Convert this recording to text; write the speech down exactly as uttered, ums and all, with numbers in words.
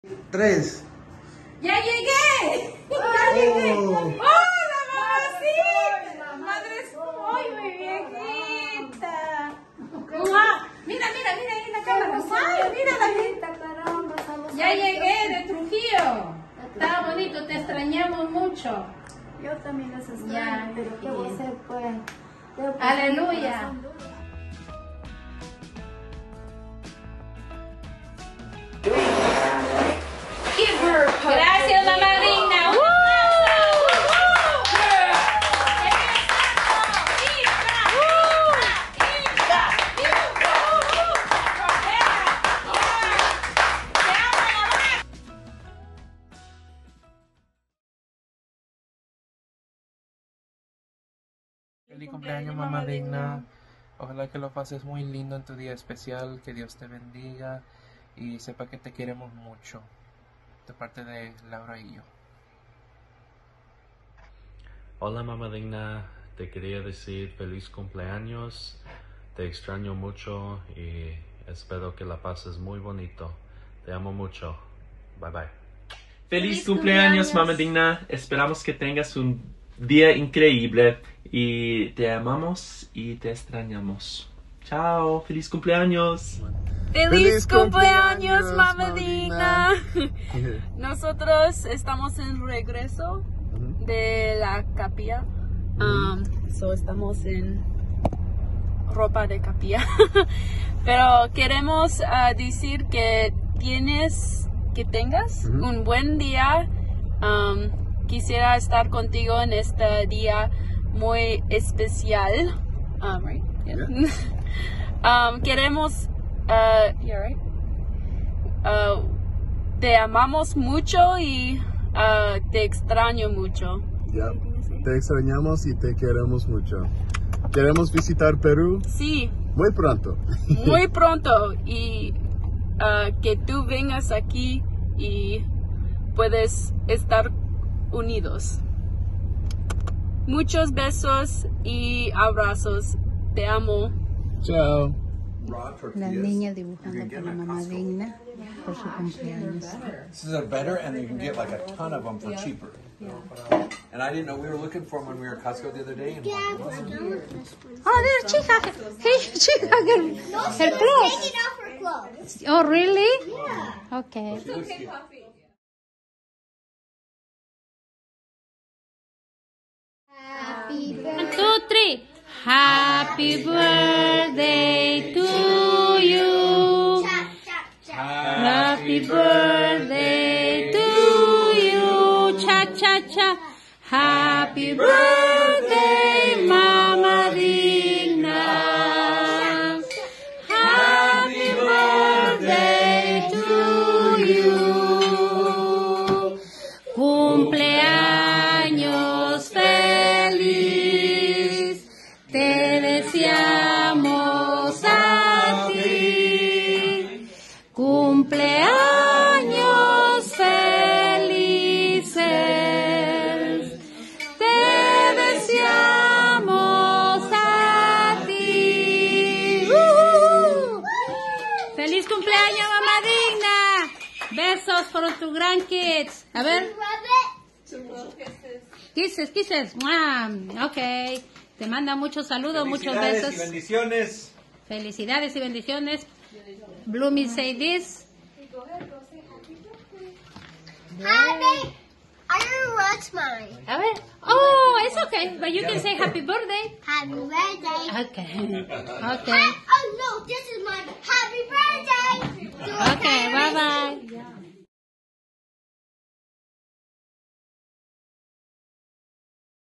Tres. ¡Ya llegué! ¡Ya llegué! ¡Hola, mamacita! ¡Madre soy mi viejita! ¡Mua! Mira, mira, mira ahí la cámara. ¡Ay, mira la gente! Ya llegué de Trujillo. Está bonito, te extrañamos mucho. Yo también les extraño, Ya, pero ¿qué voy a hacer, pues? Aleluya. Gracias, mamá Digna. ¡Uh! Feliz cumpleaños, mamá Digna. Ojalá que lo pases muy lindo en tu día especial, que Dios te bendiga y sepa que te queremos mucho. De parte de Laura y yo. Hola, mamá Digna. Te quería decir feliz cumpleaños. Te extraño mucho y espero que la pases muy bonito. Te amo mucho. Bye bye. Feliz, Feliz cumpleaños, cumpleaños, mamá Digna. Esperamos que tengas un día increíble y te amamos y te extrañamos. Chao, feliz cumpleaños. ¡Feliz, ¡Feliz cumpleaños, cumpleaños, mamá Digna! Digna! Nosotros estamos en regreso de la capilla. Um, so estamos en ropa de capilla. Pero queremos uh, decir que tienes, que tengas Uh-huh. un buen día. Um, quisiera estar contigo en este día muy especial. Um, right? Yeah. um, queremos Uh, you're right. Uh, te amamos mucho y uh, te extraño mucho. Ya. Te extrañamos y te queremos mucho. Queremos visitar Perú Sí, muy pronto. muy pronto y uh, que tú vengas aquí y puedes estar unidos. Muchos besos y abrazos. Te amo. Chao. La niña dibujando para la mamá Digna por su cumpleaños. This is a better, and you can get like a ton of them for cheaper. And I didn't know we were looking for them when we were at Costco the other day. And Oh, there's chica. Hey, chica, el, el clothes. Oh, really? Yeah. Okay. One, two, three. Happy birthday to you. Happy birthday to you. Cha cha cha. Happy birthday, Mama Digna. Happy birthday to you. Cumpleaños feliz. Te deseamos a ti. Cumpleaños felices. Te deseamos a ti. ¡Uh! ¡Feliz cumpleaños, mamá Digna! Besos por tus grandkids. A ver. Kisses, kisses. ¡Mua! Ok. Te manda muchos saludos, muchos besos. y bendiciones. Felicidades y bendiciones. Bloomy say this. Happy. I don't watch mine. A ver. Oh, it's okay. But you can say happy birthday. Happy birthday. Okay. Okay. Ha- oh no, this is my happy birthday. Okay, bye bye.